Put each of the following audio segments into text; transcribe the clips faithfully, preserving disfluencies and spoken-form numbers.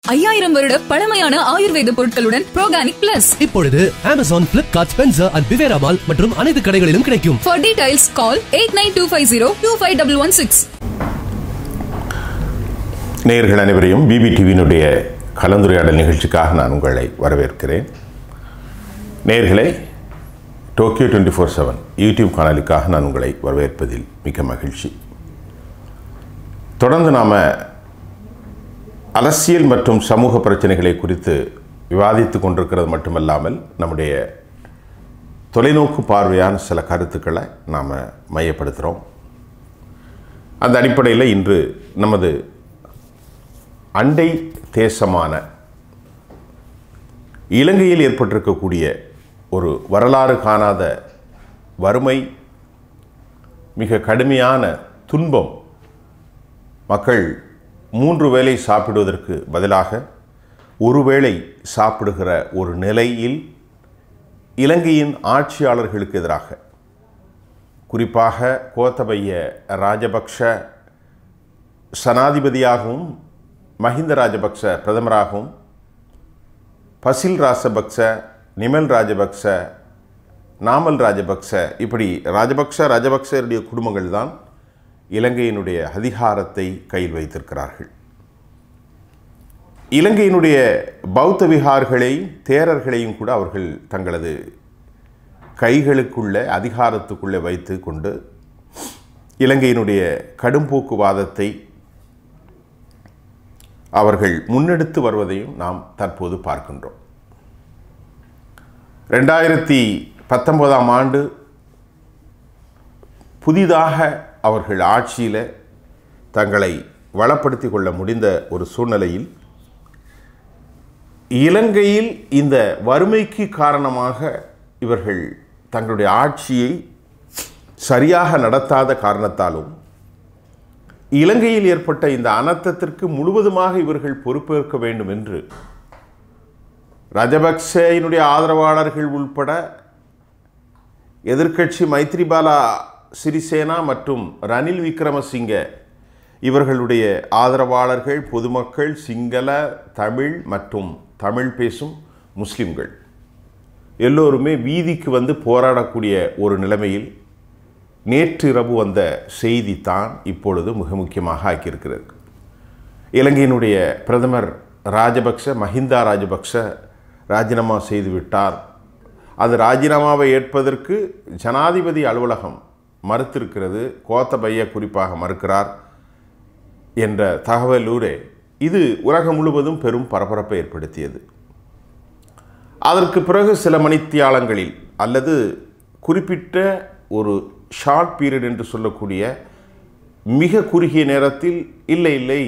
ஐயாயிரம் வருட பழமையான ஆயுர்வேத பொருட்களுடன் ப்ரோகானிக் பிளஸ் இப்பொழுது Amazon, Flipkart, Spencer and Bivera Mall மற்றும் அனைத்து கடைகளிலும் கிடைக்கும். For details call eight nine two five zero two five one one six. நேயர்கள் அனைவரையும் பிபி டிவியினுடைய கலந்துரையாடல் நிகழ்ச்சிக்காக நான் உங்களை வரவேற்கிறேன். நேயர்களே, Tokyo twenty four seven YouTube காணொலிக்காக நான் உங்களை வரவேற்பதில் மிக்க மகிழ்ச்சி. தொடர்ந்து நாம் அரசியல் மற்றும் சமூக பிரச்சனைகளை குறித்து விவாதித்து கொண்டிருக்கிறது மட்டுமல்லாமல் நம்முடைய தொலைநோக்கு பார்வையான சில கருத்துக்களை நாம் மையப்படுத்துகிறோம். அந்த அடிப்படையில் இன்று நமது அண்டை தேசமான இலங்கையில் ஏற்பட்டிருக்கக்கூடிய ஒரு வரலாறு காணாத வறுமை, மிக கடுமையான துன்பம், மக்கள் மூன்று வேளை சாப்பிடுவதற்கு பதிலாக ஒரு வேளை சாப்பிடுகிற ஒரு நிலையில் இலங்கையின் ஆட்சியாளர்களுக்கு எதிராக, குறிப்பாக கோத்தபய ராஜபக்ஷ சனாதிபதியாகவும் மஹிந்த ராஜபக்ச பிரதமராகவும் பசில் ராஜபக்ச, நிமல் ராஜபக்ச, நாமல் ராஜபக்ச, இப்படி ராஜபக்ச ராஜபக்சருடைய குடும்பங்கள் தான் இலங்கையினுடைய அதிகாரத்தை கையில் வைத்திருக்கிறார்கள். இலங்கையினுடைய பௌத்த விகார்களையும் தேரர்களையும் கூட அவர்கள் தங்களது கைகளுக்குள்ள அதிகாரத்துக்குள்ளே வைத்து கொண்டு இலங்கையினுடைய கடும்போக்குவாதத்தை அவர்கள் முன்னெடுத்து வருவதையும் நாம் தற்போது பார்க்கின்றோம். ரெண்டாயிரத்தி பத்தொன்பதாம் ஆண்டு புதிதாக அவர்கள் ஆட்சியில் தங்களை வளப்படுத்தி கொள்ள முடிந்த ஒரு சூழ்நிலையில் இலங்கையில் இந்த வறுமைக்கு காரணமாக இவர்கள் தங்களுடைய ஆட்சியை சரியாக நடத்தாத காரணத்தாலும் இலங்கையில் ஏற்பட்ட இந்த அனர்த்தத்திற்கு முழுவதுமாக இவர்கள் பொறுப்பேற்க வேண்டும் என்று ராஜபக்சேயினுடைய ஆதரவாளர்கள் உள்பட எதிர்க்கட்சி மைத்ரிபால சிறிசேனா மற்றும் ரணில் விக்ரமசிங்க இவர்களுடைய ஆதரவாளர்கள், பொதுமக்கள், சிங்கள, தமிழ் மற்றும் தமிழ் பேசும் முஸ்லிம்கள் எல்லோருமே வீதிக்கு வந்து போராடக்கூடிய ஒரு நிலைமையில் நேற்று இரவு வந்த செய்தி தான் இப்பொழுது மிக முக்கியமாக ஆக்கியிருக்கிறது. இலங்கையினுடைய பிரதமர் ராஜபக்ச, மஹிந்தா ராஜபக்ச ராஜினாமா செய்துவிட்டார். அது ராஜினாமாவை ஏற்பதற்கு ஜனாதிபதி அலுவலகம் மறுத்திருக்கிறது, கோத்தபய குறிப்பாக மறுக்கிறார் என்ற தகவலூரே இது உலகம் முழுவதும் பெரும் பரபரப்பை ஏற்படுத்தியது. அதற்கு பிறகு சில மணித்தியாலங்களில் அல்லது குறிப்பிட்ட ஒரு ஷார்ட் பீரியட் என்று சொல்லக்கூடிய மிக குறுகிய நேரத்தில் இல்லை இல்லை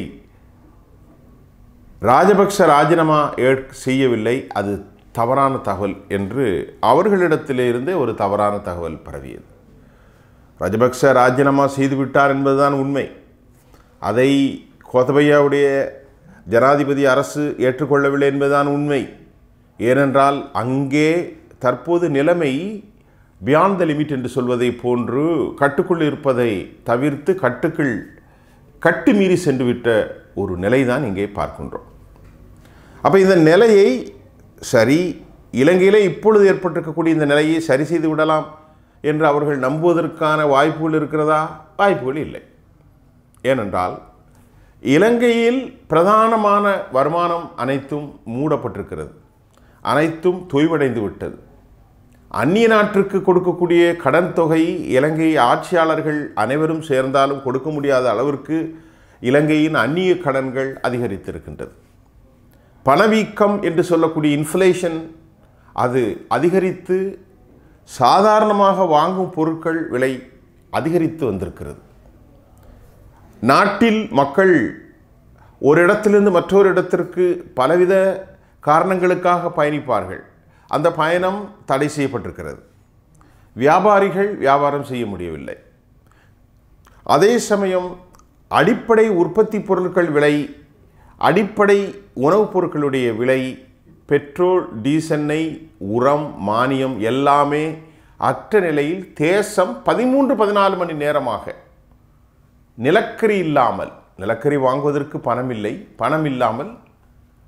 ராஜபக்ச ராஜினாமா செய்யவில்லை, அது தவறான தகவல் என்று அவர்களிடத்திலிருந்தே ஒரு தவறான தகவல் பரவியது. ராஜபக்ச ராஜினாமா செய்துவிட்டார் என்பதுதான் உண்மை. அதை கோத்தபயாவுடைய ஜனாதிபதி அரசு ஏற்றுக்கொள்ளவில்லை என்பதுதான் உண்மை. ஏனென்றால் அங்கே தற்போது நிலைமை பியாண்ட் த லிமிட் என்று சொல்வதை போன்று கட்டுக்குள் இருப்பதை தவிர்த்து கட்டுக்குள் கட்டு மீறி சென்றுவிட்ட ஒரு நிலை தான் இங்கே பார்க்கின்றோம். அப்போ இந்த நிலையை சரி, இலங்கையிலே இப்பொழுது ஏற்பட்டிருக்கக்கூடிய இந்த நிலையை சரி செய்து விடலாம் என்று அவர்கள் நம்புவதற்கான வாய்ப்புகள் இருக்கிறதா? வாய்ப்புகள் இல்லை. ஏனென்றால் இலங்கையில் பிரதானமான வருமானம் அனைத்தும் மூடப்பட்டிருக்கிறது, அனைத்தும் தொய்வடைந்து விட்டது. அந்நிய நாட்டிற்கு கொடுக்கக்கூடிய கடன் தொகை இலங்கை ஆட்சியாளர்கள் அனைவரும் சேர்ந்தாலும் கொடுக்க முடியாத அளவிற்கு இலங்கையின் அந்நிய கடன்கள் அதிகரித்திருக்கின்றது. பணவீக்கம் என்று சொல்லக்கூடிய இன்ஃப்ளேஷன் அது அதிகரித்து சாதாரணமாக வாங்கும் பொருட்கள் விலை அதிகரித்து வந்திருக்கிறது. நாட்டில் மக்கள் ஒரு இடத்திலிருந்து மற்றொரு இடத்திற்கு பலவித காரணங்களுக்காக பயணிப்பார்கள். அந்த பயணம் தடை செய்யப்பட்டிருக்கிறது. வியாபாரிகள் வியாபாரம் செய்ய முடியவில்லை. அதே சமயம் அடிப்படை உற்பத்தி பொருட்கள் விலை, அடிப்படை உணவுப் பொருட்களுடைய விலை, பெட்ரோல், டீசெல், உரம், மானியம் எல்லாமே அற்ற நிலையில் தேசம் பதிமூன்று பதினாலு மணி நேரமாக நிலக்கரி இல்லாமல், நிலக்கரி வாங்குவதற்கு பணம் இல்லை, பணம் இல்லாமல்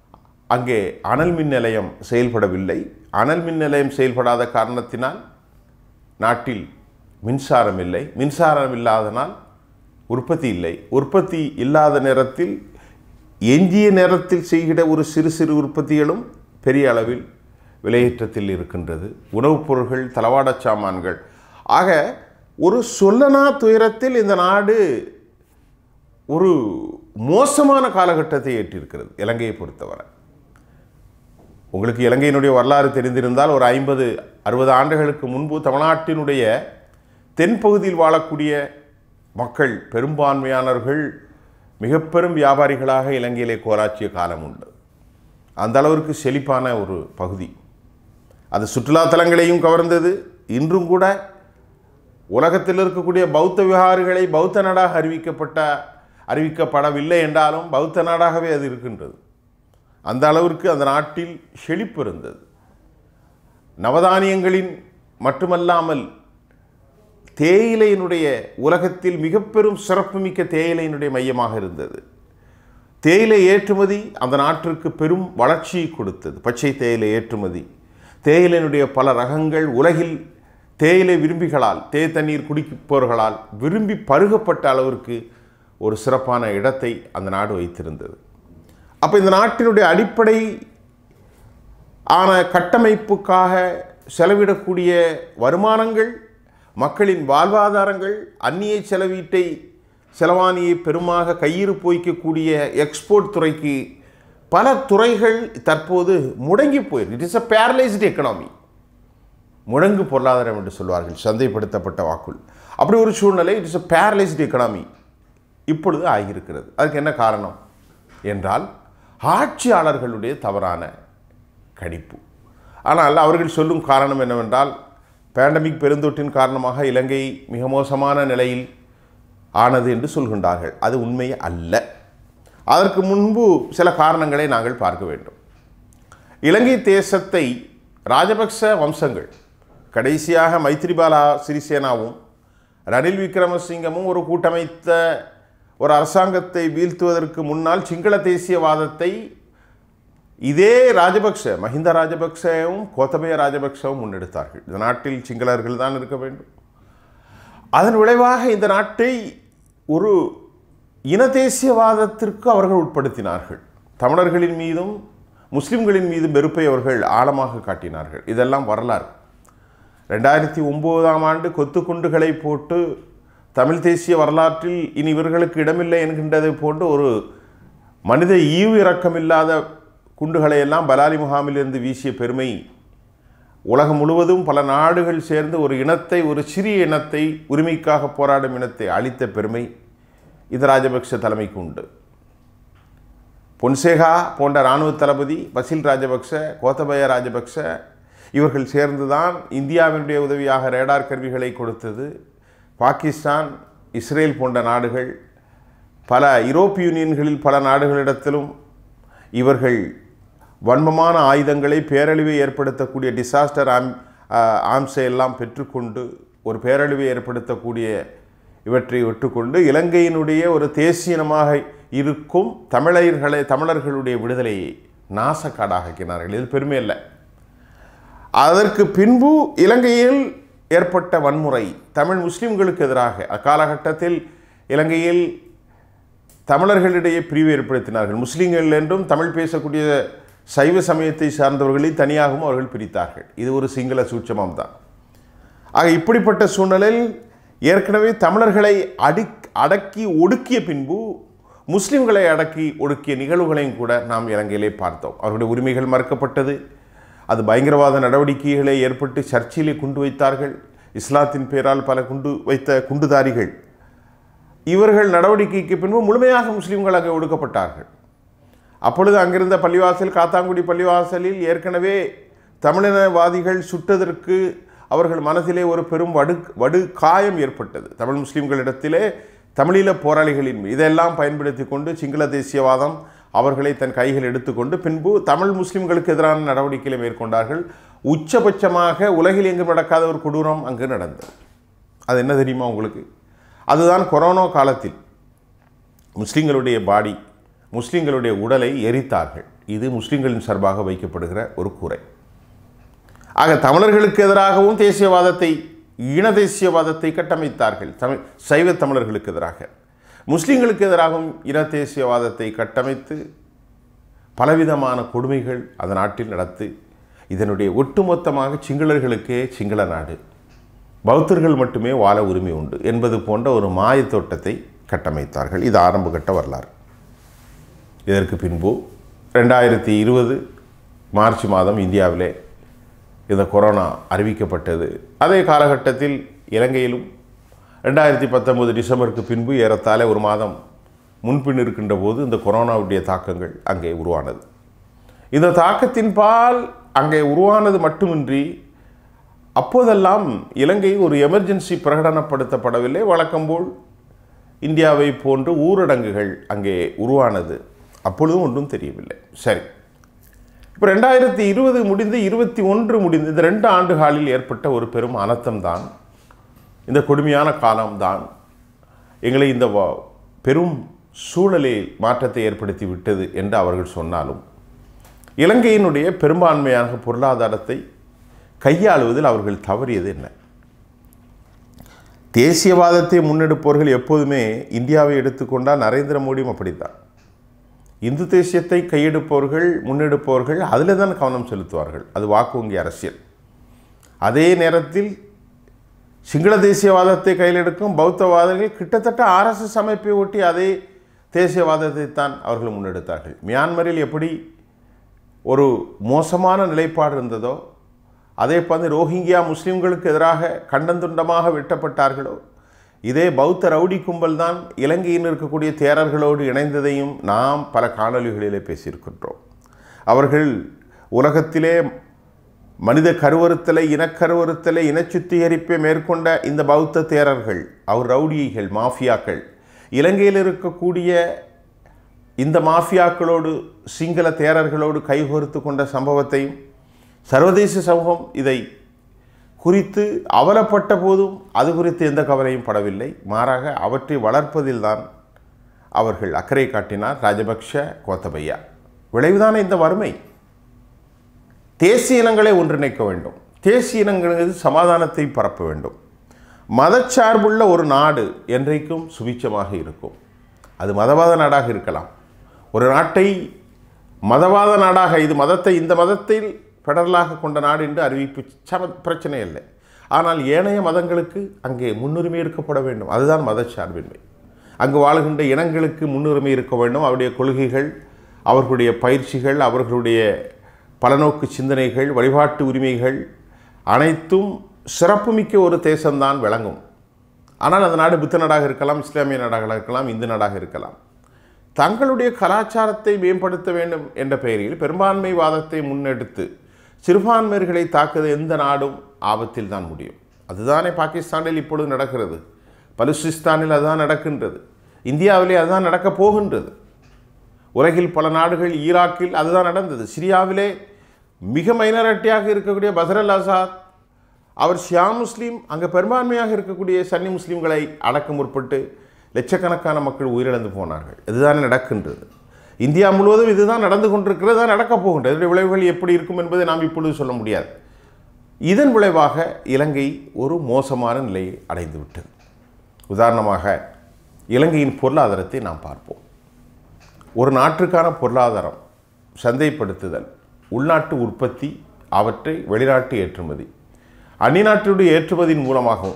அங்கே அனல் மின் நிலையம் செயல்படவில்லை. அனல் மின் நிலையம் செயல்படாத காரணத்தினால் நாட்டில் மின்சாரம் இல்லை. மின்சாரம் இல்லாதனால் உற்பத்தி இல்லை. உற்பத்தி இல்லாத நேரத்தில் எஞ்சிய நேரத்தில் செய்கிற ஒரு சிறு சிறு உற்பத்திகளும் பெரிய அளவில் விலையேற்றத்தில் இருக்கின்றது. உணவுப் பொருட்கள், தளவாடச் சாமான்கள். ஆக ஒரு சொல்லனா துயரத்தில் இந்த நாடு ஒரு மோசமான காலகட்டத்தை ஏற்றிருக்கிறது இலங்கையை பொறுத்தவரை. உங்களுக்கு இலங்கையினுடைய வரலாறு தெரிந்திருந்தால் ஒரு ஐம்பது அறுபது ஆண்டுகளுக்கு முன்பு தமிழ்நாட்டினுடைய தென்பகுதியில் வாழக்கூடிய மக்கள் பெரும்பான்மையானவர்கள் மிக பெரும் வியாபாரிகளாக இலங்கையிலே கோராட்சிய காலம் உண்டு. அந்த அளவிற்கு செழிப்பான ஒரு பகுதி. அது சுற்றுலாத்தலங்களையும் கவர்ந்தது. இன்றும் கூட உலகத்தில் இருக்கக்கூடிய பௌத்த விகாரிகளை பௌத்த நாடாக அறிவிக்கப்பட்ட அறிவிக்கப்படவில்லை என்றாலும் பௌத்த நாடாகவே அது இருக்கின்றது. அந்த அளவிற்கு அந்த நாட்டில் செழிப்பு இருந்தது. நவதானியங்களின் மட்டுமல்லாமல் தேயிலையினுடைய உலகத்தில் மிக பெரும் சிறப்புமிக்க தேயிலையினுடைய மையமாக இருந்தது. தேயிலை ஏற்றுமதி அந்த நாட்டிற்கு பெரும் வளர்ச்சியை கொடுத்தது. பச்சை தேயிலை ஏற்றுமதி, தேயிலையினுடைய பல ரகங்கள் உலகில் தேயிலை விரும்பிகளால், தே தண்ணீர் குடிப்பவர்களால் விரும்பி பருகப்பட்ட அளவிற்கு ஒரு சிறப்பான இடத்தை அந்த நாடு வைத்திருந்தது. அப்போ இந்த நாட்டினுடைய அடிப்படை ஆன கட்டமைப்புக்காக செலவிடக்கூடிய வருமானங்கள், மக்களின் வாழ்வாதாரங்கள், அந்நிய செலவீட்டை செலவாணியை பெருமாக கையிருப்பு வைக்கக்கூடிய எக்ஸ்போர்ட் துறைக்கு பல துறைகள் தற்போது முடங்கி போயிருக்கு. It is a paralysed economy. முடங்கு பொருளாதாரம் என்று சொல்வார்கள், சந்தைப்படுத்தப்பட்ட வாக்குள். அப்படி ஒரு சூழ்நிலை, it is a paralysed economy இப்பொழுது ஆகியிருக்கிறது. அதுக்கு என்ன காரணம் என்றால் ஆட்சியாளர்களுடைய தவறான கணிப்பு. ஆனால் அவர்கள் சொல்லும் காரணம் என்னவென்றால் பேண்டமிக் பெருந்தொற்றின் காரணமாக இலங்கை மிக மோசமான நிலையில் ஆனது என்று சொல்கின்றார்கள். அது உண்மை அல்ல. அதற்கு முன்பு சில காரணங்களை நாங்கள் பார்க்க வேண்டும். இலங்கை தேசத்தை ராஜபக்ச வம்சங்கள், கடைசியாக மைத்ரிபால சிறிசேனாவும் ரணில் விக்ரமசிங்கமும் ஒரு கூட்டமைத்த ஒரு அரசாங்கத்தை வீழ்த்துவதற்கு முன்னால் சிங்கள தேசியவாதத்தை இதே ராஜபக்ச, மஹிந்த ராஜபக்சவும் கோத்தபய ராஜபக்சவும் முன்னெடுத்தார்கள். இந்த நாட்டில் சிங்களர்கள் தான் இருக்க வேண்டும். அதன் விளைவாக இந்த நாட்டை ஒரு இன தேசியவாதத்திற்கு அவர்கள் உட்படுத்தினார்கள். தமிழர்களின் மீதும் முஸ்லிம்களின் மீதும் வெறுப்பை அவர்கள் ஆழமாக காட்டினார்கள். இதெல்லாம் வரலாறு. ரெண்டாயிரத்தி ஒம்போதாம் ஆண்டு கொத்து குண்டுகளை போட்டு தமிழ் தேசிய வரலாற்றில் இனி இவர்களுக்கு இடமில்லை என்கின்றது போன்று ஒரு மனித ஈவு இரக்கமில்லாத குண்டுகளை எல்லாம் பலாலி முகாமிலிருந்து வீசிய பெருமை உலகம் முழுவதும் பல நாடுகள் சேர்ந்து ஒரு இனத்தை, ஒரு சிறிய இனத்தை, உரிமைக்காக போராடும் இனத்தை அழித்த பெருமை இது ராஜபக்ச தலைமைக்கு உண்டு. பொன்சேகா போன்ற இராணுவ தளபதி, பசில் ராஜபக்ச, கோத்தபய ராஜபக்ச இவர்கள் சேர்ந்துதான் இந்தியாவினுடைய உதவியாக ரேடார் கருவிகளை கொடுத்தது. பாகிஸ்தான், இஸ்ரேல் போன்ற நாடுகள், பல யூரோப்பிய யூனியன்களில் பல நாடுகளிடத்திலும் இவர்கள் வன்மமான ஆயுதங்களை, பேரழிவை ஏற்படுத்தக்கூடிய டிசாஸ்டர் ஆம் ஆம்ஸை எல்லாம் பெற்றுக்கொண்டு ஒரு பேரழிவை ஏற்படுத்தக்கூடிய இவற்றை விட்டுக்கொண்டு இலங்கையினுடைய ஒரு தேசியனமாக இருக்கும் தமிழர்களை தமிழர்களுடைய விடுதலையை நாசக்காடாக்கினார்கள். இது பெருமை அல்ல. அதற்கு பின்பு இலங்கையில் ஏற்பட்ட வன்முறை தமிழ் முஸ்லிம்களுக்கு எதிராக அக்காலகட்டத்தில் இலங்கையில் தமிழர்களிடையே பிரிவு ஏற்படுத்தினார்கள். முஸ்லீம்கள் என்றும் தமிழ் பேசக்கூடிய சைவ சமயத்தை சார்ந்தவர்களை தனியாகவும் அவர்கள் பிரித்தார்கள். இது ஒரு சிங்கள சூட்சமம் தான். ஆக இப்படிப்பட்ட சூழ்நிலையில் ஏற்கனவே தமிழர்களை அடி அடக்கி ஒடுக்கிய பின்பு முஸ்லிம்களை அடக்கி ஒடுக்கிய நிகழ்வுகளையும் கூட நாம் இலங்கையிலே பார்த்தோம். அவருடைய உரிமைகள் மறுக்கப்பட்டது. அது பயங்கரவாத நடவடிக்கைகளை ஏற்பட்டு சர்ச்சையிலே குண்டு வைத்தார்கள். இஸ்லாத்தின் பெயரால் பல குண்டு வைத்த குண்டுதாரிகள் இவர்கள் நடவடிக்கைக்கு பின்பு முழுமையாக முஸ்லீம்கள் அங்கே ஒடுக்கப்பட்டார்கள். அப்பொழுது அங்கிருந்த பள்ளிவாசல், காத்தாங்குடி பள்ளிவாசலில் ஏற்கனவே தமிழினவாதிகள் சுட்டதற்கு அவர்கள் மனதிலே ஒரு பெரும் வடு வடு காயம் ஏற்பட்டது. தமிழ் முஸ்லீம்களிடத்திலே தமிழீழ போராளிகளின் இதெல்லாம் பயன்படுத்தி கொண்டு சிங்கள தேசியவாதம் அவர்களை தன் கைகள் எடுத்துக்கொண்டு பின்பு தமிழ் முஸ்லிம்களுக்கு எதிரான நடவடிக்கைகளை மேற்கொண்டார்கள். உச்சபட்சமாக உலகில் எங்கும் நடக்காத ஒரு கொடூரம் அங்கு நடந்தது. அது என்ன தெரியுமா உங்களுக்கு? அதுதான் கொரோனா காலத்தில் முஸ்லிம்களுடைய பாடி, முஸ்லிம்களுடைய உடலை எரித்தார்கள். இது முஸ்லிம்களின் சார்பாக வைக்கப்படுகிற ஒரு கூரை. ஆக தமிழர்களுக்கு எதிராகவும் தேசியவாதத்தை இன தேசியவாதத்தை கட்டமைத்தார்கள். தமிழ் சைவ தமிழர்களுக்கு எதிராக, முஸ்லிம்களுக்கு எதிராகவும் இன தேசியவாதத்தை கட்டமைத்து பலவிதமான கொடுமைகள் அந்த நாட்டில் நடத்தி இதனுடைய ஒட்டுமொத்தமாக சிங்களர்களுக்கே சிங்கள நாடு, பௌத்தர்கள் மட்டுமே வாழ உரிமை உண்டு என்பது போன்ற ஒரு மாயத்தோட்டத்தை கட்டமைத்தார்கள். இது ஆரம்ப கட்ட வரலாறு. இதற்கு பின்பு ரெண்டாயிரத்தி இருபது மார்ச் மாதம் இந்தியாவிலே இந்த கொரோனா அறிவிக்கப்பட்டது. அதே காலகட்டத்தில் இலங்கையிலும் ரெண்டாயிரத்தி பத்தொன்பது டிசம்பருக்கு பின்பு ஏறத்தாழ ஒரு மாதம் முன்பின் இருக்கின்ற போது இந்த கொரோனாவுடைய தாக்கங்கள் அங்கே உருவானது. இந்த தாக்கத்தின் பால் அங்கே உருவானது மட்டுமின்றி அப்போதெல்லாம் இலங்கை ஒரு எமர்ஜென்சி பிரகடனப்படுத்தப்படவில்லை. வழக்கம்போல் இந்தியாவை போன்று ஊரடங்குகள் அங்கே உருவானது. அப்பொழுதும் ஒன்றும் தெரியவில்லை. சரி, இப்போ ரெண்டாயிரத்தி இருபது முடிந்து இருபத்தி ஒன்று முடிந்து இந்த ரெண்டு ஆண்டு காலில் ஏற்பட்ட ஒரு பெரும் அனர்த்தம்தான், இந்த கொடுமையான காலம்தான் எங்களை இந்த பெரும் சூழலில் மாற்றத்தை ஏற்படுத்தி விட்டது என்று அவர்கள் சொன்னாலும் இலங்கையினுடைய பெரும்பான்மையான பொருளாதாரத்தை கையாளுவதில் அவர்கள் தவறியது என்ன? தேசியவாதத்தை முன்னெடுப்பவர்கள் எப்போதுமே இந்தியாவை எடுத்துக்கொண்டால் நரேந்திர மோடியும் அப்படித்தான். இந்து தேசியத்தை கையெடுப்பவர்கள் முன்னெடுப்பவர்கள் அதில் தான் கவனம் செலுத்துவார்கள். அது வாக்கு வங்கி அரசியல். அதே நேரத்தில் சிங்கள தேசியவாதத்தை கையில் எடுக்கும் பௌத்தவாதிகள் கிட்டத்தட்ட ஆர்எஸ்எஸ் அமைப்பை ஒட்டி அதே தேசியவாதத்தை தான் அவர்கள் முன்னெடுத்தார்கள். மியான்மரில் எப்படி ஒரு மோசமான நிலைப்பாடு இருந்ததோ அதே போன்று ரோஹிங்கியா முஸ்லீம்களுக்கு எதிராக கண்டந்துண்டமாக வெட்டப்பட்டார்களோ இதே பௌத்த ரவுடி கும்பல் தான் இலங்கையில் இருக்கக்கூடிய தேரர்களோடு இணைந்ததையும் நாம் பல காணொலிகளிலே பேசியிருக்கின்றோம். அவர்கள் உலகத்திலே மனித கருவறுத்தலை, இனக்கருவறுத்தலை, இன சுத்திகரிப்பை மேற்கொண்ட இந்த பௌத்த தேரர்கள், அவர் ரவுடிகள், மாஃபியாக்கள், இலங்கையில் இருக்கக்கூடிய இந்த மாஃபியாக்களோடு சிங்கள தேரர்களோடு கைகோர்த்து கொண்ட சம்பவத்தையும் சர்வதேச சமூகம் இதை குறித்து அவலப்பட்ட போதும் அது குறித்து எந்த கவலையும் படவில்லை. மாறாக அவற்றை வளர்ப்பதில்தான் அவர்கள் அக்கறை காட்டினார் ராஜபக்ஷ, கோத்தபையா. விளைவுதானே இந்த வறுமை. தேசிய இனங்களை ஒன்றிணைக்க வேண்டும். தேசிய இனங்களது சமாதானத்தை பரப்ப வேண்டும். மதச்சார்புள்ள ஒரு நாடு என்றைக்கும் சுபிட்சமாக இருக்கும். அது மதவாத நாடாக இருக்கலாம். ஒரு நாட்டை மதவாத நாடாக, இது மதத்தை இந்த மதத்தில் பெடரலாக கொண்ட நாடு என்று அறிவிப்பு சம பிரச்சனை இல்லை. ஆனால் ஏனைய மதங்களுக்கு அங்கே முன்னுரிமை இருக்கப்பட வேண்டும். அதுதான் மதச்சார்பின்மை. அங்கு வாழுகின்ற இனங்களுக்கு முன்னுரிமை இருக்க வேண்டும். அவருடைய கொள்கைகள், அவர்களுடைய பயிற்சிகள், அவர்களுடைய பலநோக்கு சிந்தனைகள், வழிபாட்டு உரிமைகள் அனைத்தும் சிறப்புமிக்க ஒரு தேசம்தான் விளங்கும். ஆனால் அந்த நாடு புத்த நாடாக இருக்கலாம், இஸ்லாமிய நாடாக இருக்கலாம், இந்து நாடாக இருக்கலாம். தங்களுடைய கலாச்சாரத்தை மேம்படுத்த வேண்டும் என்ற பெயரில் பெரும்பான்மைவாதத்தை முன்னெடுத்து சிறுபான்மையர்களை தாக்குவது எந்த நாடும் ஆபத்தில் தான் முடியும். அதுதானே பாகிஸ்தானில் இப்பொழுது நடக்கிறது, பலுசிஸ்தானில் அதுதான் நடக்கின்றது, இந்தியாவிலே அதுதான் நடக்கப் போகின்றது. உலகில் பல நாடுகள், ஈராக்கில் அதுதான் நடந்தது. சிரியாவிலே மிக மைனாரிட்டியாக இருக்கக்கூடிய பஷர் அல் ஆசாத், அவர் ஷியா முஸ்லீம், அங்கே பெரும்பான்மையாக இருக்கக்கூடிய சன்னி முஸ்லீம்களை அடக்க முற்பட்டு லட்சக்கணக்கான மக்கள் உயிரிழந்து போனார்கள். இதுதானே நடக்கின்றது. இந்தியா முழுவதும் இதுதான் நடந்து கொண்டிருக்கிறது, தான் நடக்கப் போகின்றது. இதனுடைய விளைவுகள் எப்படி இருக்கும் என்பதை நாம் இப்பொழுது சொல்ல முடியாது. இதன் விளைவாக இலங்கை ஒரு மோசமான நிலையை அடைந்து விட்டது. உதாரணமாக இலங்கையின் பொருளாதாரத்தை நாம் பார்ப்போம். ஒரு நாட்டுக்கான பொருளாதாரம், சந்தைப்படுத்துதல், உள்நாட்டு உற்பத்தி, அவற்றை வெளிநாட்டு ஏற்றுமதி, அந்நிய நாட்டுடைய ஏற்றுமதியின் மூலமாகவும்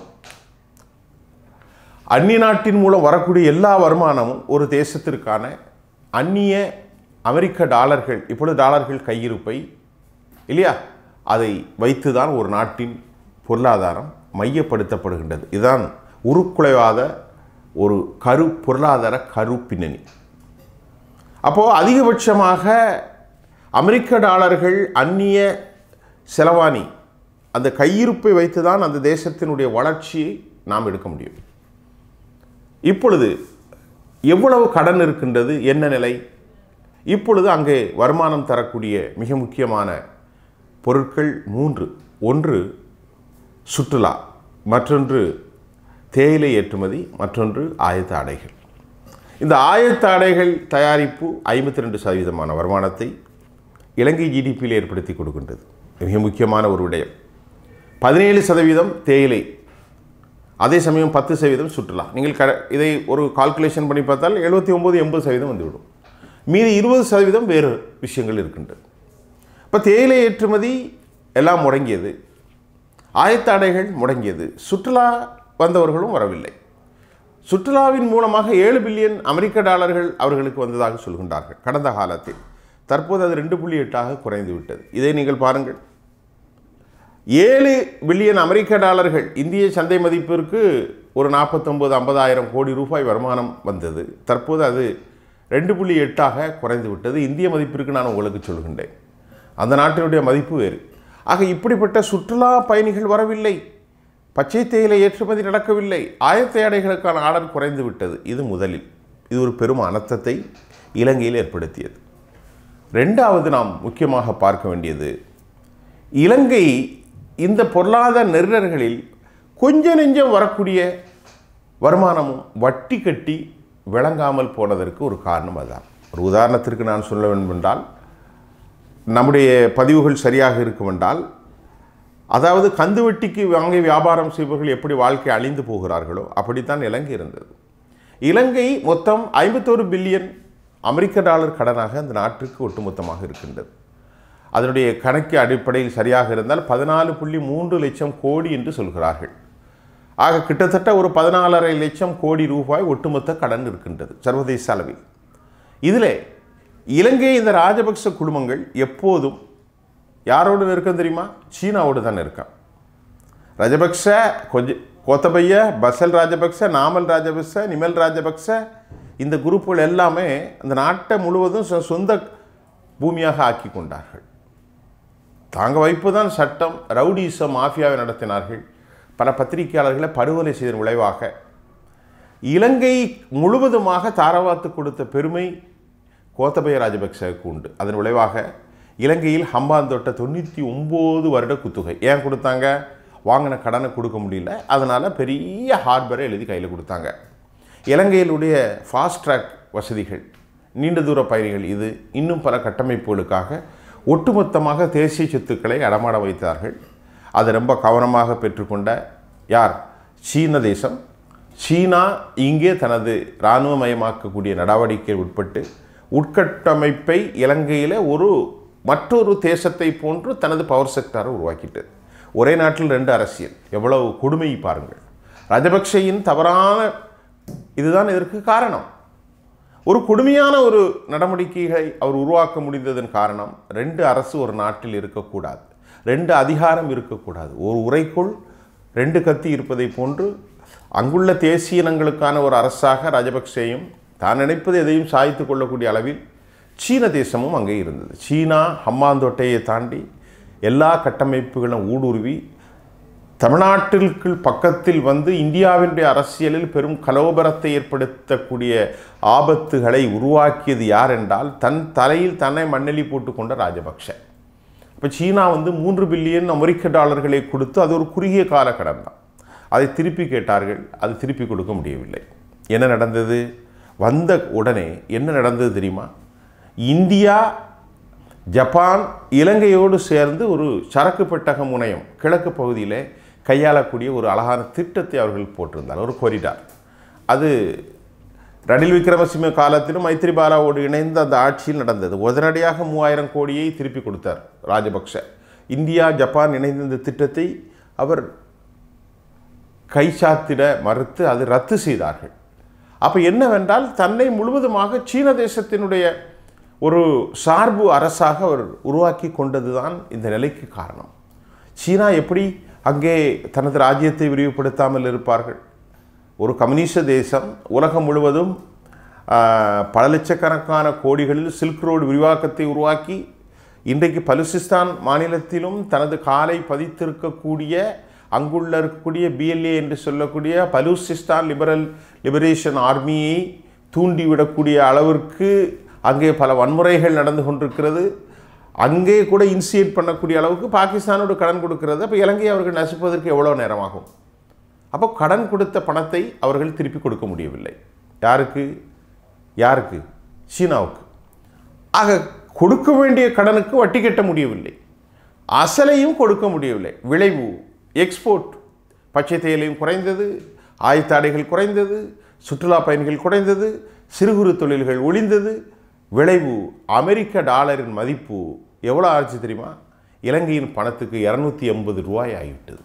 அந்நிய நாட்டின் மூலம் வரக்கூடிய எல்லா வருமானமும் ஒரு தேசத்திற்கான அந்நிய அமெரிக்க டாலர்கள், இப்பொழுது டாலர்கள் கையிருப்பை இல்லையா, அதை வைத்து தான் ஒரு நாட்டின் பொருளாதாரம் மையப்படுத்தப்படுகின்றது. இதுதான் உருக்குலைவாத ஒரு கரு பொருளாதார கரு பின்னணி. அப்போது அதிகபட்சமாக அமெரிக்க டாலர்கள், அந்நிய செலவாணி, அந்த கையிருப்பை வைத்து தான் அந்த தேசத்தினுடைய வளர்ச்சியை நாம் எடுக்க முடியும். இப்பொழுது எவ்வளவு கடன் இருக்கின்றது, என்ன நிலை? இப்பொழுது அங்கே வருமானம் தரக்கூடிய மிக முக்கியமான பொருட்கள் மூன்று. ஒன்று சுற்றுலா, மற்றொன்று தேயிலை ஏற்றுமதி, மற்றொன்று ஆயத்த ஆடைகள். இந்த ஆயத்த ஆடைகள் தயாரிப்பு ஐம்பத்தி ரெண்டு சதவீதமான வருமானத்தை, இலங்கை ஜிடிபியில் ஏற்படுத்தி கொடுக்கின்றது. மிக முக்கியமான ஒரு விடயம். பதினேழு சதவீதம் தேயிலை, அதே சமயம் பத்து சதவீதம் சுற்றுலா. நீங்கள் க இதை ஒரு கால்குலேஷன் பண்ணி பார்த்தால் எழுபத்தி ஒம்பது எண்பது சதவீதம் வந்துவிடும். மீதி இருபது சதவீதம் வேறு விஷயங்கள் இருக்கின்றது. இப்போ தேயிலை ஏற்றுமதி எல்லாம் முடங்கியது, ஆயத்த ஆடைகள் முடங்கியது, சுற்றுலா வந்தவர்களும் வரவில்லை. சுற்றுலாவின் மூலமாக ஏழு பில்லியன் அமெரிக்க டாலர்கள் அவர்களுக்கு வந்ததாக சொல்கின்றார்கள் கடந்த காலத்தில். தற்போது அது ரெண்டு புள்ளி எட்டாக குறைந்து விட்டது. இதை நீங்கள் பாருங்கள். ஏழு பில்லியன் அமெரிக்க டாலர்கள் இந்திய சந்தை மதிப்பிற்கு ஒரு நாற்பத்தொம்பது ஐம்பதாயிரம் கோடி ரூபாய் வருமானம் வந்தது. தற்போது அது ரெண்டு புள்ளி எட்டாக குறைந்து விட்டது. இந்திய மதிப்பிற்கு நான் உங்களுக்கு சொல்கின்றேன். அந்த நாட்டினுடைய மதிப்பு வேறு. ஆக இப்படிப்பட்ட சுற்றுலா பயணிகள் வரவில்லை, பச்சை தேயிலை ஏற்றுமதி நடக்கவில்லை, ஆயத்த ஆடைகளுக்கான ஆர்டர் குறைந்து விட்டது. இது முதலில் இது ஒரு பெரும் அனர்த்தத்தை இலங்கையில் ஏற்படுத்தியது. ரெண்டாவது நாம் முக்கியமாக பார்க்க வேண்டியது, இலங்கை இந்த பொருளாதார நெருடர்களில் கொஞ்சம் நெஞ்சம் வரக்கூடிய வருமானமும் வட்டி கட்டி விளங்காமல் போனதற்கு ஒரு காரணம் அதுதான். ஒரு உதாரணத்திற்கு நான் சொல்ல வேண்டும் என்றால், நம்முடைய பதிவுகள் சரியாக இருக்கும் என்றால், அதாவது கந்து வட்டிக்கு வாங்கி வியாபாரம் செய்பவர்கள் எப்படி வாழ்க்கை அழிந்து போகிறார்களோ அப்படித்தான் இலங்கை இருந்தது. இலங்கை மொத்தம் ஐம்பத்தோரு பில்லியன் அமெரிக்க டாலர் கடனாக அந்த நாட்டிற்கு ஒட்டுமொத்தமாக இருக்கின்றது. அதனுடைய கணக்கு அடிப்படையில் சரியாக இருந்தால் பதினாலு புள்ளி மூன்று லட்சம் கோடி என்று சொல்கிறார்கள். ஆக கிட்டத்தட்ட ஒரு பதினாலரை லட்சம் கோடி ரூபாய் ஒட்டுமொத்த கடன் இருக்கின்றது சர்வதேச அளவில். இதில் இலங்கை இந்த ராஜபக்ச குடும்பங்கள் எப்போதும் யாரோடு நெருக்கம் தெரியுமா? சீனாவோடு தான் நெருக்கம். ராஜபக்ச, கொஞ்சம் கோத்தபைய, பசல் ராஜபக்ச, நாமல் ராஜபக்ச, நிமல் ராஜபக்ச, இந்த குரூப்புகள் எல்லாமே அந்த நாட்டை முழுவதும் சொந்த பூமியாக ஆக்கி கொண்டார்கள். தாங்க வைப்பு தான் சட்டம். ரவுடிச மாஃபியாவை நடத்தினார்கள். பல பத்திரிகையாளர்களை படுகொலை செய்ததன் விளைவாக இலங்கை முழுவதுமாக தாரவாத்து கொடுத்த பெருமை கோத்தபய ராஜபக்சவுக்கு உண்டு. அதன் விளைவாக இலங்கையில் ஹம்பாந்தோட்ட தொண்ணூற்றி ஒம்பது வருட குத்துகை. ஏன் கொடுத்தாங்க? வாங்கின கடனை கொடுக்க முடியல, அதனால் பெரிய ஹார்பரை எழுதி கையில் கொடுத்தாங்க. இலங்கையிலுடைய ஃபாஸ்ட் ட்ராக் வசதிகள், நீண்ட தூர பயணிகள், இது இன்னும் பல கட்டமைப்புகளுக்காக ஒட்டுமொத்தமாக தேசிய சொத்துக்களை அடமாட வைத்தார்கள். அதை ரொம்ப கவனமாக பெற்றுக்கொண்ட யார்? சீன தேசம். சீனா இங்கே தனது இராணுவமயமாக்கக்கூடிய நடவடிக்கை உட்பட்டு உட்கட்டமைப்பை இலங்கையில் ஒரு மற்றொரு தேசத்தை போன்று தனது பவர் செக்டாரை உருவாக்கிட்டது. ஒரே நாட்டில் ரெண்டு அரசியல், எவ்வளவு கொடுமை பாருங்கள். ராஜபக்சேயின் தவறான இதுதான் இதற்கு காரணம். ஒரு கொடுமையான ஒரு நடவடிக்கைகளை அவர் உருவாக்க முடிந்ததன் காரணம், ரெண்டு அரசு ஒரு நாட்டில் இருக்கக்கூடாது, ரெண்டு அதிகாரம் இருக்கக்கூடாது. ஒரு உரைக்குள் ரெண்டு கத்தி இருப்பதை போன்று அங்குள்ள தேசிய இனங்களுக்கான ஒரு அரசாக ராஜபக்சேயும் தான் நினைப்பது எதையும் சாய்த்து கொள்ளக்கூடிய அளவில் சீன தேசமும் அங்கே இருந்தது. சீனா ஹம்பாந்தோட்டையை தாண்டி எல்லா கட்டமைப்புகளும் ஊடுருவி தமிழ்நாட்டிற்கு பக்கத்தில் வந்து இந்தியாவினுடைய அரசியலில் பெரும் கலோபரத்தை ஏற்படுத்தக்கூடிய ஆபத்துகளை உருவாக்கியது யார் என்றால் தன் தலையில் தன்னை மண்ணெலி போட்டுக்கொண்ட ராஜபக்ஷ. இப்போ சீனா வந்து மூன்று பில்லியன் அமெரிக்க டாலர்களை கொடுத்து அது ஒரு குறுகிய கால கடன் தான். அதை திருப்பி கேட்டார்கள், அது திருப்பி கொடுக்க முடியவில்லை. என்ன நடந்தது? வந்த உடனே என்ன நடந்தது தெரியுமா? இந்தியா, ஜப்பான் இலங்கையோடு சேர்ந்து ஒரு சரக்கு பெட்டக முனையம் கிழக்கு பகுதியில் கையாளக்கூடிய ஒரு அழகான திட்டத்தை அவர்கள் போட்டிருந்தார், ஒரு கொரிடார். அது ரணில் விக்ரமசிங்க காலத்திலும் மைத்ரிபாலாவோடு இணைந்து அந்த ஆட்சியில் நடந்தது. உடனடியாக மூவாயிரம் கோடியை திருப்பி கொடுத்தார் ராஜபக்ஷ. இந்தியா, ஜப்பான் இணைந்த இந்த திட்டத்தை அவர் கைச்சாத்திட மறுத்து அது ரத்து செய்தார்கள். அப்போ என்னவென்றால் தன்னை முழுவதுமாக சீன தேசத்தினுடைய ஒரு சார்பு அரசாக அவர் உருவாக்கி கொண்டது தான் இந்த நிலைக்கு காரணம். சீனா எப்படி அங்கே தனது ராஜ்யத்தை விரிவுபடுத்தாமல் இருப்பார்கள்? ஒரு கம்யூனிஸ்ட தேசம் உலகம் முழுவதும் பல லட்சக்கணக்கான கோடிகளில் சில்க் ரோடு விரிவாக்கத்தை உருவாக்கி இன்றைக்கு பலுசிஸ்தான் மாநிலத்திலும் தனது காலை பதித்திருக்கக்கூடிய அங்குள்ள இருக்கக்கூடிய பிஎல்ஏ என்று சொல்லக்கூடிய பலுசிஸ்தான் லிபரல் லிபரேஷன் ஆர்மியை தூண்டிவிடக்கூடிய அளவிற்கு அங்கே பல வன்முறைகள் நடந்து கொண்டிருக்கிறது. அங்கே கூட இன்சியேட் பண்ணக்கூடிய அளவுக்கு பாகிஸ்தானோடு கடன் கொடுக்கிறது. அப்போ இலங்கையை அவர்கள் நசுப்பதற்கு எவ்வளோ நேரமாகும்? அப்போ கடன் கொடுத்த பணத்தை அவர்கள் திருப்பி கொடுக்க முடியவில்லை. யாருக்கு? யாருக்கு? சீனாவுக்கு. ஆக கொடுக்க வேண்டிய கடனுக்கு வட்டி கட்ட முடியவில்லை, அசலையும் கொடுக்க முடியவில்லை. விளைவு எக்ஸ்போர்ட் பச்சை தேயிலையும் குறைந்தது, ஆயத்தாடைகள் குறைந்தது, சுற்றுலா பயணிகள் குறைந்தது, சிறு குறு தொழில்கள் ஒளிந்தது. விளைவு அமெரிக்க டாலரின் மதிப்பு எவ்வளோ ஆச்சு தெரியுமா? இலங்கையின் பணத்துக்கு இரநூத்தி எண்பது ரூபாய் ஆகிவிட்டது.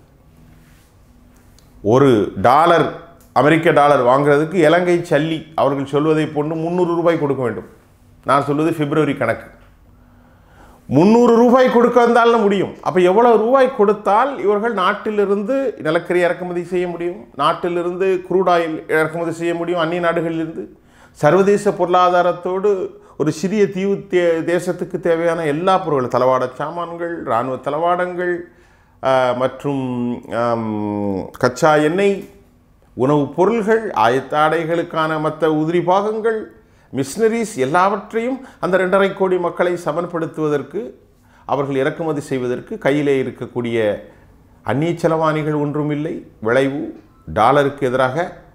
ஒரு டாலர் அமெரிக்க டாலர் வாங்குறதுக்கு இலங்கை சல்லி அவர்கள் சொல்வதை போன்று முந்நூறு ரூபாய் கொடுக்க வேண்டும். நான் சொல்வது பிப்ரவரி கணக்கு. முந்நூறு ரூபாய் கொடுக்க வந்தாலும் முடியும். அப்போ எவ்வளோ ரூபாய் கொடுத்தால் இவர்கள் நாட்டிலிருந்து நிலக்கரி இறக்குமதி செய்ய முடியும், நாட்டிலிருந்து குரூட் ஆயில் இறக்குமதி செய்ய முடியும், அந்நிய நாடுகளிலிருந்து. சர்வதேச பொருளாதாரத்தோடு ஒரு சிறிய தீவு தே தேசத்துக்கு தேவையான எல்லா பொருட்கள், தளவாட சாமான்கள், இராணுவ தளவாடங்கள் மற்றும் கச்சா எண்ணெய், உணவுப் பொருள்கள், ஆயத்தாடைகளுக்கான மற்ற உதிரி பாகங்கள், மிஷினரிஸ் எல்லாவற்றையும் அந்த ரெண்டரை கோடி மக்களை சமன்படுத்துவதற்கு, அவர்கள் இறக்குமதி செய்வதற்கு கையிலே இருக்கக்கூடிய அந்நிய செலவாணிகள் ஒன்றும் இல்லை. விளைவு டாலருக்கு எதிராக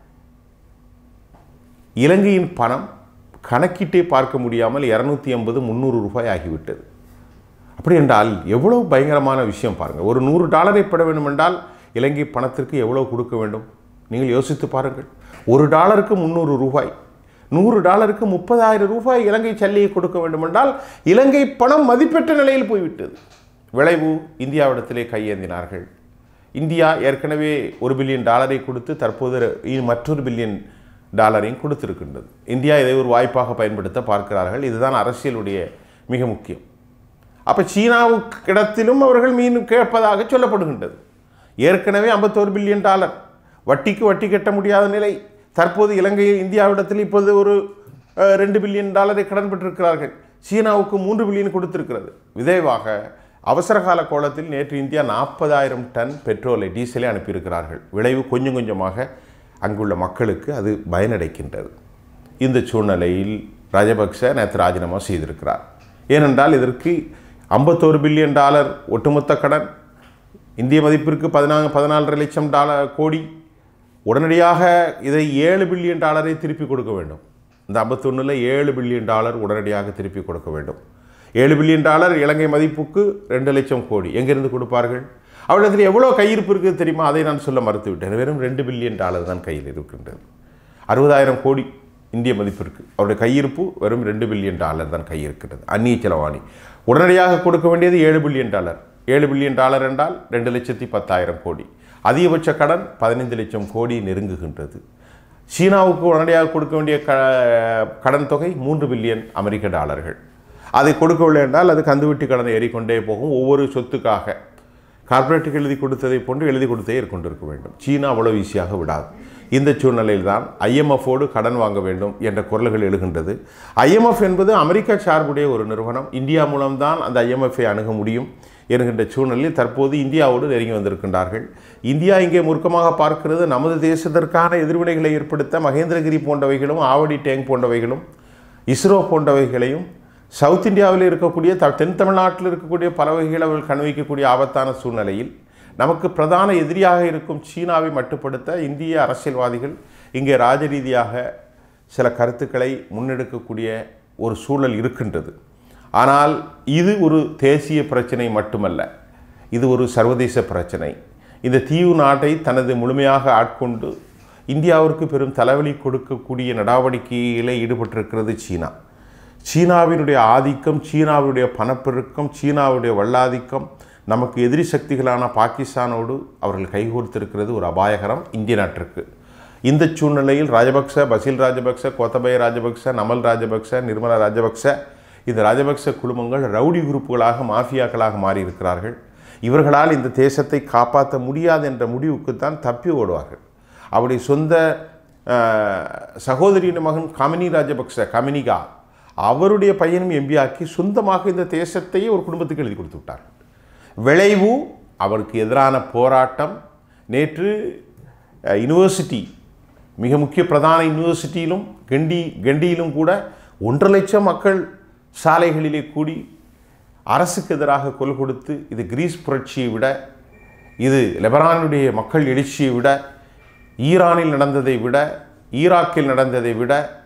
இலங்கையின் பணம் கணக்கிட்டே பார்க்க முடியாமல் இரநூத்தி ஐம்பது முந்நூறு ரூபாய் ஆகிவிட்டது. அப்படி என்றால் எவ்வளவு பயங்கரமான விஷயம் பாருங்கள். ஒரு நூறு டாலரை பெற வேண்டும் என்றால் இலங்கை பணத்திற்கு எவ்வளவு கொடுக்க வேண்டும் நீங்கள் யோசித்து பாருங்கள். ஒரு டாலருக்கு முந்நூறு ரூபாய், நூறு டாலருக்கு முப்பதாயிரம் ரூபாய் இலங்கை சல்லியை கொடுக்க வேண்டும் என்றால் இலங்கை பணம் மதிப்பெற்ற நிலையில் போய்விட்டது. விளைவு இந்தியாவிடத்திலே கையேந்தினார்கள். இந்தியா ஏற்கனவே ஒரு பில்லியன் டாலரை கொடுத்து தற்போது மற்றொரு பில்லியன் டாலரையும் கொடுத்திருக்கின்றது. இந்தியா இதை ஒரு வாய்ப்பாக பயன்படுத்த பார்க்கிறார்கள். இதுதான் அரசியலுடைய மிக முக்கியம். அப்போ சீனாவுக்கு இடத்திலும் அவர்கள் மீன் கேட்பதாக சொல்லப்படுகின்றது. ஏற்கனவே ஐம்பத்தோரு பில்லியன் டாலர் வட்டிக்கு வட்டி கட்ட முடியாத நிலை. தற்போது இலங்கையில் இந்தியாவிடத்தில் இப்போது ஒரு ரெண்டு பில்லியன் டாலரை கடன் பெற்றிருக்கிறார்கள். சீனாவுக்கு மூன்று பில்லியன் கொடுத்திருக்கிறது. விதைவாக அவசரகால கோலத்தில் நேற்று இந்தியா நாற்பதாயிரம் டன் பெட்ரோலை டீசலை அனுப்பியிருக்கிறார்கள். விளைவு கொஞ்சம் கொஞ்சமாக அங்குள்ள மக்களுக்கு அது பயனடைக்கின்றது. இந்த சூழ்நிலையில் ராஜபக்ச நேற்று ராஜினாமா செய்திருக்கிறார். ஏனென்றால் இதற்கு ஐம்பத்தோரு பில்லியன் டாலர் ஒட்டுமொத்த கடன், இந்திய மதிப்பிற்கு பதினாறு பதினாலரை லட்சம் டாலர் கோடி. உடனடியாக இதை ஏழு பில்லியன் டாலரை திருப்பி கொடுக்க வேண்டும். இந்த ஐம்பத்தொன்னில் ஏழு பில்லியன் டாலர் உடனடியாக திருப்பி கொடுக்க வேண்டும். ஏழு பில்லியன் டாலர் இலங்கை மதிப்புக்கு ரெண்டு லட்சம் கோடி எங்கிருந்து கொடுப்பார்கள்? அவரிடத்தில் எவ்வளோ கையிருப்பு இருக்குது தெரியுமா? அதை நான் சொல்ல மறுத்துவிட்டேன். வெறும் ரெண்டு பில்லியன் டாலர் தான் கையில் இருக்கின்றது. அறுபதாயிரம் கோடி இந்திய மதிப்பிற்கு அவருடைய கையிருப்பு வெறும் ரெண்டு பில்லியன் டாலர் தான் கையிருக்கிறது. அந்நிய செலவாணி உடனடியாக கொடுக்க வேண்டியது ஏழு பில்லியன் டாலர். ஏழு பில்லியன் டாலர் என்றால் ரெண்டு லட்சத்தி பத்தாயிரம் கோடி. அதிகபட்ச கடன் பதினைந்து லட்சம் கோடி நெருங்குகின்றது. சீனாவுக்கு உடனடியாக கொடுக்க வேண்டிய க கடன் தொகை மூன்று பில்லியன் அமெரிக்க டாலர்கள். அதை கொடுக்கவில்லை என்றால் அது கந்துவட்டி கடனை ஏறிக்கொண்டே போகும். ஒவ்வொரு சொத்துக்காக கார்ப்பரேட்டுக்கு எழுதி கொடுத்ததை போன்று எழுதி கொடுத்தே கொண்டிருக்க வேண்டும். சீனா அவ்வளவு ஈஸியாக விடாது. இந்த சூழ்நிலையில் தான் ஐஎம்எஃபோடு கடன் வாங்க வேண்டும் என்ற குரல்கள் எழுகின்றது. ஐஎம்எஃப் என்பது அமெரிக்கா சார்புடைய ஒரு நிறுவனம். இந்தியா மூலம்தான் அந்த ஐஎம்எஃப்பை அணுக முடியும் என்கின்ற சூழ்நிலையில் தற்போது இந்தியாவோடு நெருங்கி வந்திருக்கின்றார்கள். இந்தியா இங்கே முறுக்கமாக பார்க்கிறது நமது தேசத்திற்கான எதிர்வினைகளை ஏற்படுத்த மகேந்திரகிரி போன்றவைகளும், ஆவடி டேங்க் போன்றவைகளும், இஸ்ரோ போன்றவைகளையும், சவுத் இந்தியாவில் இருக்கக்கூடிய த தென் தமிழ்நாட்டில் இருக்கக்கூடிய பல வகைகள் அவர்கள் கண்வைக்கக்கூடிய ஆபத்தான சூழ்நிலையில் நமக்கு பிரதான எதிரியாக இருக்கும் சீனாவை மட்டுப்படுத்த இந்திய அரசியல்வாதிகள் இங்கே ராஜரீதியாக சில கருத்துக்களை முன்னெடுக்கக்கூடிய ஒரு சூழல் இருக்கின்றது. ஆனால் இது ஒரு தேசிய பிரச்சனை மட்டுமல்ல, இது ஒரு சர்வதேச பிரச்சனை. இந்த தீவு நாட்டை தனது முழுமையாக ஆட்கொண்டு இந்தியாவிற்கு பெரும் தலைவலி கொடுக்கக்கூடிய நடவடிக்கையில் ஈடுபட்டிருக்கிறது சீனா. சீனாவினுடைய ஆதிக்கம், சீனாவுடைய பணப்பெருக்கம், சீனாவுடைய வல்லாதிக்கம் நமக்கு எதிரி சக்திகளான பாகிஸ்தானோடு அவர்கள் கைகோர்த்திருக்கிறது ஒரு அபாயகரம் இந்திய நாட்டிற்கு. இந்த சூழ்நிலையில் ராஜபக்ச, பசில் ராஜபக்ச, கோத்தபய ராஜபக்ச, நமல் ராஜபக்ச, நிர்மலா ராஜபக்ச, இந்த ராஜபக்ச குழுமங்கள் ரவுடி குரூப்புகளாக, மாஃபியாக்களாக மாறியிருக்கிறார்கள். இவர்களால் இந்த தேசத்தை காப்பாற்ற முடியாது என்ற முடிவுக்குத்தான் தப்பி ஓடுவார்கள். அவருடைய சொந்த சகோதரியின் மகன் கமினி ராஜபக்ச, கமினிகா, அவருடைய பையனும் எம்பி ஆக்கி சொந்தமாக இந்த தேசத்தையே ஒரு குடும்பத்துக்கு எழுதி கொடுத்து விட்டார்கள். விளைவு அவருக்கு எதிரான போராட்டம். நேற்று யூனிவர்சிட்டி, மிக முக்கிய பிரதான யூனிவர்சிட்டியிலும் கண்டி கண்டியிலும் கூட ஒன்றரை லட்சம் மக்கள் சாலைகளிலே கூடி அரசுக்கு எதிராக குரல் கொடுத்து, இது கிரீஸ் புரட்சியை விட, இது லெபனானுடைய மக்கள் எழுச்சியை விட, ஈரானில் நடந்ததை விட, ஈராக்கில் நடந்ததை விட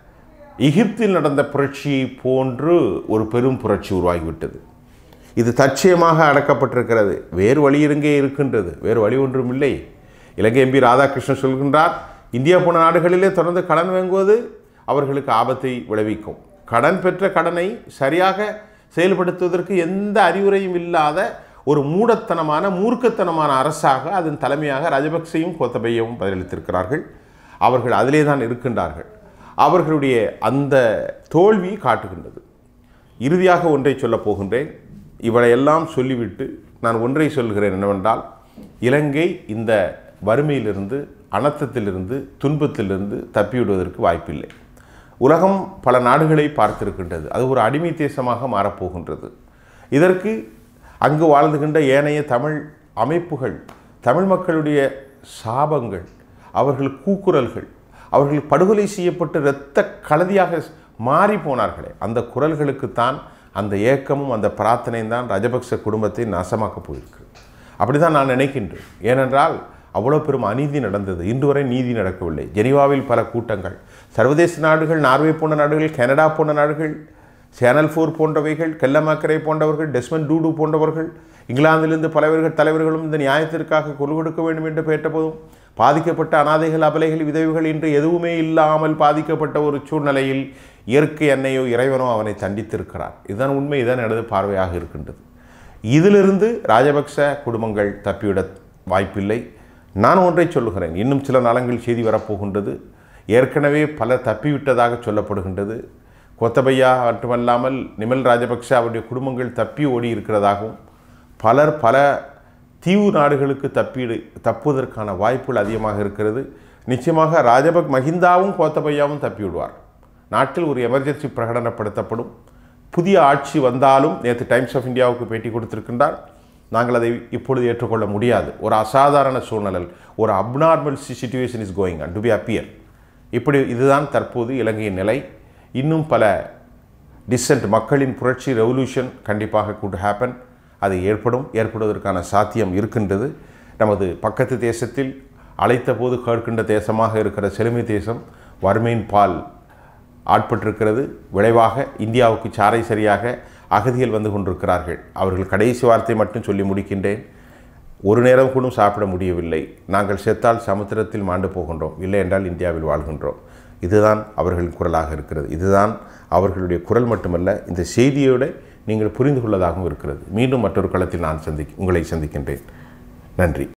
எகிப்தில் நடந்த புரட்சியை போன்று ஒரு பெரும் புரட்சி உருவாகிவிட்டது. இது தற்சயமாக அடக்கப்பட்டிருக்கிறது. வேறு வழி எங்கே இருக்கின்றது? வேறு வழி ஒன்றும் இல்லை. இலங்கை எம்பி ராதாகிருஷ்ணன் சொல்கின்றார், இந்தியா போன்ற நாடுகளிலே தொடர்ந்து கடன் வாங்குவது அவர்களுக்கு ஆபத்தை விளைவிக்கும். கடன் பெற்ற கடனை சரியாக செயல்படுத்துவதற்கு எந்த அறிவுரையும் இல்லாத ஒரு மூடத்தனமான மூர்க்கத்தனமான அரசாக அதன் தலைமையாக ராஜபக்சையும் கோத்தபையவும் பதிலளித்திருக்கிறார்கள். அவர்கள் அதிலே தான் இருக்கின்றார்கள். அவர்களுடைய அந்த தோல்வி காட்டுகின்றது. இறுதியாக ஒன்றை சொல்லப் போகின்றேன். இவளையெல்லாம் சொல்லிவிட்டு நான் ஒன்றை சொல்கிறேன் என்னவென்றால், இலங்கை இந்த வறுமையிலிருந்து, அனர்த்தத்திலிருந்து, துன்பத்திலிருந்து தப்பிவிடுவதற்கு வாய்ப்பில்லை. உலகம் பல நாடுகளை பார்த்திருக்கின்றது. அது ஒரு அடிமை தேசமாக மாறப்போகின்றது. இதற்கு அங்கு வாழ்ந்துகின்ற ஏனைய தமிழ் அமைப்புகள், தமிழ் மக்களுடைய சாபங்கள், அவர்கள் கூக்குரல்கள், அவர்கள் படுகொலை செய்யப்பட்டு இரத்த கலதியாக மாறி போனார்களே, அந்த குரல்களுக்குத்தான், அந்த ஏக்கமும் அந்த பிரார்த்தனையும் தான் ராஜபக்ச குடும்பத்தை நாசமாக்கப் போயிருக்கு. அப்படி தான் நான் நினைக்கின்றேன். ஏனென்றால் அவ்வளோ பெரும் அநீதி நடந்தது. இன்று வரை நீதி நடக்கவில்லை. ஜெனீவாவில் பல கூட்டங்கள், சர்வதேச நாடுகள், நார்வே போன்ற நாடுகள், கனடா போன்ற நாடுகள், சேனல் ஃபோர் போன்றவைகள், கெல்லமாக்கரை போன்றவர்கள், டெஸ்மண்ட் டூடு போன்றவர்கள், இங்கிலாந்திலிருந்து பலவர்கள் தலைவர்களும் இந்த நியாயத்திற்காக குரல் கொடுக்க வேண்டும் என்று கேட்டபோதும் பாதிக்கப்பட்ட அனாதைகள், அபலைகள், விதவைகள் இன்று எதுவுமே இல்லாமல் பாதிக்கப்பட்ட ஒரு சூழ்நிலையில் இயற்கை அன்னையோ இறைவனோ அவனை தண்டித்திருக்கிறார். இதுதான் உண்மை. இதுதான் எனது பார்வையாக இருக்கின்றது. இதிலிருந்து ராஜபக்ச குடும்பங்கள் தப்பிவிட வாய்ப்பில்லை. நான் ஒன்றை சொல்லுகிறேன், இன்னும் சில நாளங்கள் செய்தி வரப்போகின்றது. ஏற்கனவே பலர் தப்பிவிட்டதாக சொல்லப்படுகின்றது. கோத்தபையா மட்டுமல்லாமல் நிமல் ராஜபக்ச அவருடைய குடும்பங்கள் தப்பி ஓடி இருக்கிறதாகவும், பலர் பல தீவு நாடுகளுக்கு தப்பீடு தப்புவதற்கான வாய்ப்புகள் அதிகமாக இருக்கிறது. நிச்சயமாக ராஜபக் மஹிந்தாவும் கோத்தபையாவும் தப்பிவிடுவார். நாட்டில் ஒரு எமர்ஜென்சி பிரகடனப்படுத்தப்படும். புதிய ஆட்சி வந்தாலும், நேற்று டைம்ஸ் ஆஃப் இந்தியாவுக்கு பேட்டி கொடுத்திருக்கின்றார், நாங்கள் அதை இப்பொழுது ஏற்றுக்கொள்ள முடியாது. ஒரு அசாதாரண சூழ்நிலை, ஒரு abnormal situation is going on to be appear. இப்படி இதுதான் தற்போது இலங்கையின் நிலை. இன்னும் பல டிசென்ட், மக்களின் புரட்சி, ரெவல்யூஷன் கண்டிப்பாக குட் ஹேப்பன். அது ஏற்படும், ஏற்படுவதற்கான சாத்தியம் இருக்கின்றது. நமது பக்கத்து தேசத்தில் அழைத்த போது கேட்கின்ற தேசமாக இருக்கிற செழுமை தேசம் வறுமையின் பால் ஆட்பட்டிருக்கிறது. விளைவாக இந்தியாவுக்கு சாரை சரியாக அகதிகள் வந்து கொண்டிருக்கிறார்கள். அவர்கள் கடைசி வார்த்தை மட்டும் சொல்லி முடிக்கின்றேன். ஒரு நேரம் கூட சாப்பிட முடியவில்லை. நாங்கள் செத்தால் சமுத்திரத்தில் மாண்டு போகின்றோம், இல்லை என்றால் இந்தியாவில் வாழ்கின்றோம். இதுதான் அவர்களின் குரலாக இருக்கிறது. இதுதான் அவர்களுடைய குரல் மட்டுமல்ல, இந்த செய்தியோடு நீங்கள் புரிந்து கொள்ளதாகவும் இருக்கிறது. மீண்டும் மற்றொரு களத்தில் நான் சந்தி உங்களை சந்திக்கின்றேன். நன்றி.